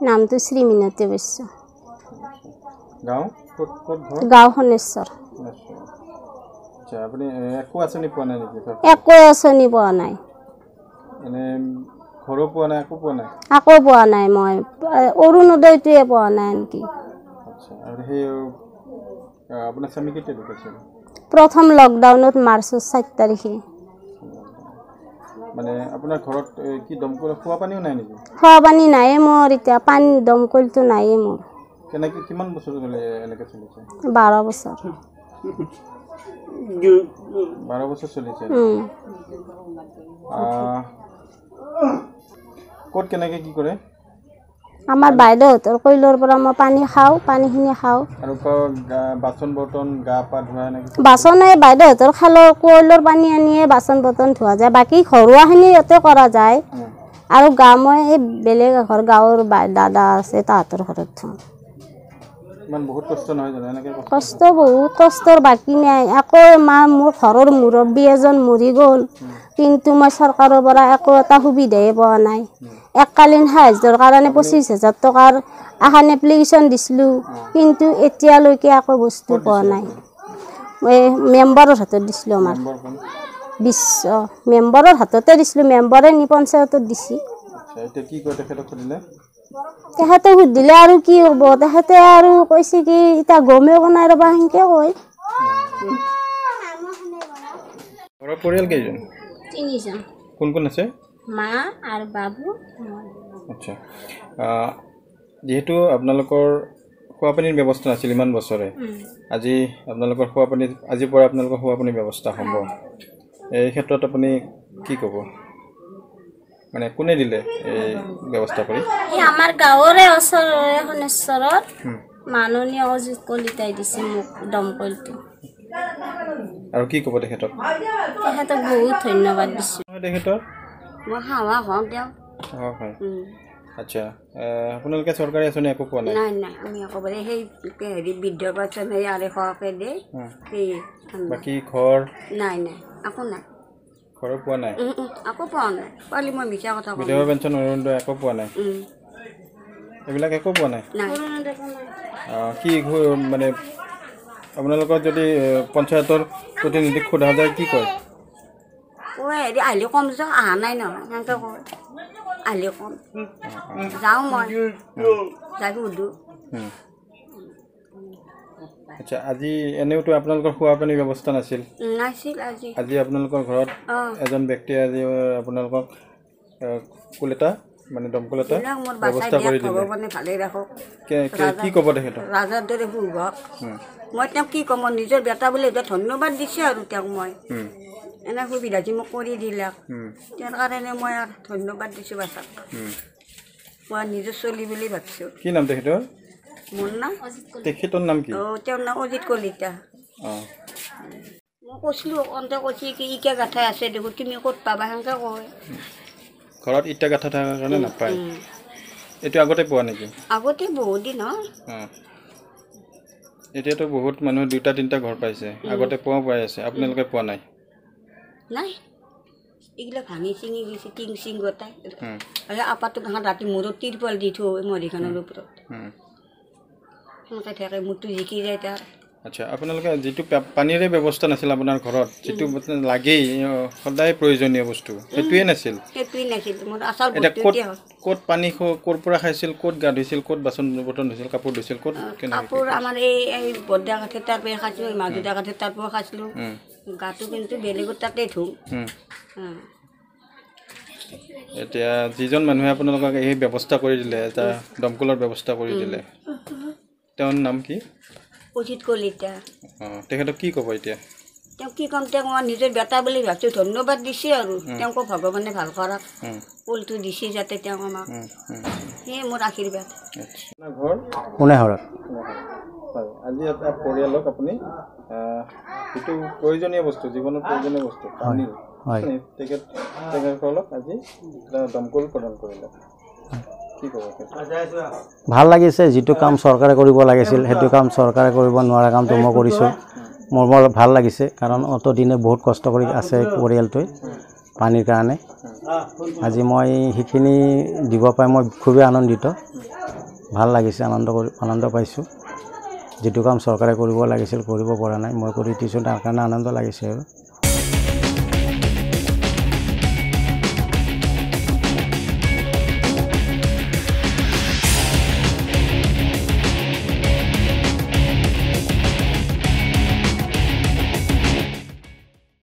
নামটো শ্ৰীমিনতি বৈশ্য গাঁও ক'ত ঘৰ গাঁও শনেশ্বৰ আচ্ছা আপুনি একো আঁচনি পোৱা নাই নেকি একো আঁচনি পোৱা নাই এনে ঘৰো পোৱা নাই একো পোৱা নাই একো পোৱা নাই মই অৰুণোদয়টোৱে পোৱা নাই আনকি আচ্ছা আৰু সেই আপোনাৰ স্বামী কেতিয়া ঢুকাইছিল প্ৰথম লকডাউনত মাৰ্চৰ 4 তাৰিখে মানে আপোনাৰ ঘৰত কি দমকল খোৱা পানীও নাই নেকি খোৱা পানী নাই মোৰ এতিয়া পানী দমকলটো নাই মোৰ কেনেকৈ কিমান বছৰ ধৰি এনেকৈ চলিছে 12 বছৰ 12 বছৰ চলিছে ক'ত কেনেকৈ কি কৰে আমাৰ বাইদেউহঁতৰ কইলৰ পৰা মই পানী খাওঁ পানীখিনি খাওঁ আৰু বাচন বৰ্তন গা পা ধোৱা এনেকৈ বাচন এই বাইদেউহঁতৰ খালৰ কইলৰ পানী আনিয়ে বাচন বৰ্তন ধোৱা যায় বাকী ঘৰুৱাখিনি ইয়াতে কৰা যায় আৰু গা মই এই বেলেগ ঘৰ গাঁৱৰ দাদা আছে তাহাঁতৰ ঘৰত থওঁ ইমান বহুত কষ্ট নহয় জানো এনেকৈ কষ্ট বহুত কষ্টৰ বাকী নাই আকৌ মোৰ ঘৰৰ মুৰব্বী এজন মৰি গ'ল কিন্তু মই চৰকাৰৰ পৰা একো এটা সুবিধাই পোৱা নাই এককালীন সাহায্যৰ কাৰণে 25,000 টকাৰ এখন এপ্লিকেশ্যন দিছিলোঁ কিন্তু এতিয়ালৈকে একো বস্তু পোৱা নাই মই মেম্বাৰৰ হাতত দিছিলোঁ আমাৰ বিশ্ব মেম্বাৰৰ হাততে দিছিলোঁ মেম্বাৰে নি পঞ্চায়তত দিছে এতিয়া কি কয় তেখেতক সুধিলে তেখেতে সুধিলে আৰু কি হ'ব তেখেতে আৰু কৈছে কি এতিয়া গমেও বনাই ৰ'বা সেনেকৈ কয় ঘৰৰ পৰিয়াল কেইজন 3জন কোন কোন আছে মা আৰু বাবু আচ্ছা যেহেতু আপোনালোকৰ খোৱা পানীৰ ব্যৱস্থা নাছিল ইমান বছৰে আজি আপোনালোকৰ খোৱা পানী আজিৰ পৰা আপোনালোকৰ খোৱা পানীৰ ব্যৱস্থা হ'ব এই ক্ষেত্ৰত আপুনি কি ক'ব মানে কোনে দিলে এই ব্যৱস্থা কৰি আমাৰ গাঁৱৰে ওচৰৰে শনেশ্বৰত মাননীয় অজিত কলিতাই দিছে মোক দমকলটো আৰু কি ক'ব তেখেতক বহুত ধন্যবাদ দিছোঁ তেখেতৰ মই হাৱা হওঁ দিয়ক হয় আচ্ছা আপোনালোকে চৰকাৰী আঁচনি একো পোৱা নাই নাই নাই আমি একেবাৰে সেই হেৰি বৃদ্ধ পেঞ্চন সেই 200কে দিয়ে সেই বাকী ঘৰ নাই নাই একো নাই ঘৰ পোৱা নাই একো পোৱা নাই পালি মই মিছা কথা কওঁ বিধৱা পেঞ্চন অৰুণোদয় একো পোৱা নাই এইবিলাক একো পোৱা নাই কি মানে আপোনালোকৰ যদি পঞ্চায়তৰ প্ৰতিনিধিক সোধা যায় কি কয় হেৰি আহিলে কম যাওঁ অহা নাই নহয় সেনেকৈ কয় আহিলে কম যাওঁ মই যাই সুধোঁ আচ্ছা আজি এনেওতো আপোনালোকৰ খোৱা পানীৰ ব্যৱস্থা নাছিল আজি আপোনালোকৰ ঘৰত এজন ব্যক্তিয়ে আজি আপোনালোকক কুলেটা মানে দমকল এটা ব্যৱস্থা কৰি দিলে কি ক'ব তেখেতক ৰাজাৰ দৰে বুঢ়ক মই তেওঁক কি ক'ম নিজৰ বেটা বুলি ধন্যবাদ দিছোঁ আৰু তেওঁক মই এনে সুবিধা যি মোক কৰি দিলাক তেওঁৰ কাৰণে মই আৰু ধন্যবাদ দিছোঁ বাছাক মই নিজৰ চলি বুলি ভাবিছোঁ কি নাম তেখেতৰ মোৰ নাম তেখেতৰ নাম কি তেওঁৰ নাম অজিত কলিতা মই কৈছিলোঁ অন্তে কৈছে কি ইটা গাঁঠা আছে দেখো তুমি ক'ত পাবা সেনেকৈ কয় ঘৰত ইটা গাঁঠা থকাৰ কাৰণে নাপায় এইটো আগতে পোৱা নেকি আগতে বহুত দিন হয় এতিয়াতো বহুত মানুহ 2-3টা ঘৰ পাইছে আগতে পাই আছে আপোনালোকে পোৱা নাই নাই এইগিলা ভাঙি চিঙি গৈছে টিং চিং গোটাই আপাতো ৰাতি মূৰত তিৰপাল দি থৈ মৰিখনৰ ওপৰত সেনেকৈ থাকে মূৰটো জিকি যায় তাৰ আচ্ছা আপোনালোকে যিটো পানীৰে ব্যৱস্থা নাছিল আপোনাৰ ঘৰত যিটো লাগেই সদায় প্ৰয়োজনীয় বস্তু সেইটোৱে নাছিল মোৰ আচাৰ ক'ত পানী ক'ৰ পৰা খাইছিল ক'ত গা ধুইছিল ক'ত বাচন বৰ্তন ধুইছিল কাপোৰ ধুইছিল ক'ত কাপোৰ আমাৰ এই বৰ্দা কাঠৰ তাৰ পৰা খাইছিলোঁ মাজুদা কাঠৰ তাৰ পৰা খাইছিলোঁ গাটো কিন্তু বেলেগৰ তাতে ধুওঁ এতিয়া যিজন মানুহে আপোনালোকক এই ব্যৱস্থা কৰি দিলে এটা দমকলৰ ব্যৱস্থা কৰি দিলে তেওঁৰ নাম কি অজিত কলিতা তেখেতক কি ক'ব এতিয়া তেওঁক কি ক'ম তেওঁক মই নিজৰ বেটা বুলি ভাবিছোঁ ধন্যবাদ দিছে আৰু তেওঁকো ভগৱানে ভাল কৰক ফুলটো দিছে যাতে তেওঁ আমাক সেয়ে মোৰ আশীৰ্বাদ ঘৰ কোনেহৰত হয় আজি এটা পৰিয়ালক আপুনি যিটো প্ৰয়োজনীয় বস্তু জীৱনৰ প্ৰয়োজনীয় বস্তু পানী তেখেতসকলক আজি দমকল প্ৰদান কৰিলে ভাল লাগিছে যিটো কাম চৰকাৰে কৰিব লাগিছিল সেইটো কাম চৰকাৰে কৰিব নোৱাৰা কামটো মই কৰিছোঁ মোৰ ভাল লাগিছে কাৰণ অতদিনে বহুত কষ্ট কৰি আছে পৰিয়ালটোৱে পানীৰ কাৰণে আজি মই সেইখিনি দিব পাই মই খুবেই আনন্দিত ভাল লাগিছে, আনন্দ পাইছোঁ। যিটো কাম চৰকাৰে কৰিব লাগিছিল কৰিব পৰা নাই, মই কৰি দিছোঁ, তাৰ কাৰণে আনন্দ লাগিছে আৰু।